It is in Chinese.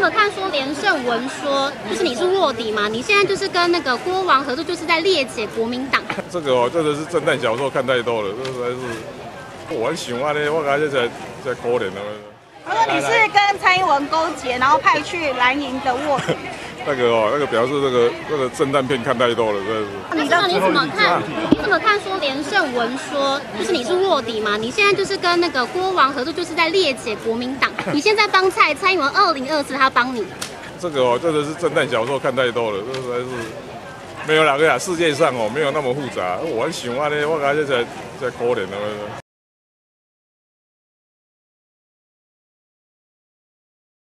么看说连胜文说，就是你是卧底嘛？你现在就是跟那个郭王合作，就是在猎解国民党。 这个哦，真的是侦探小说看太多了，这实在是我很喜欢的，我感觉在可怜了。 他说你是跟蔡英文勾结，然后派去蓝营的卧底。 那个表示这个侦探片看太多了，真的是。 你怎么看？你怎么看说连胜文说，就是你是卧底嘛？你现在就是跟那个郭王合作，就是在猎解国民党。你现在帮蔡英文2024，他帮你。 这个哦，真的是侦探小说看太多了，这实在是没有哪个呀，世界上哦没有那么复杂。我很喜欢的，我感觉在可怜了。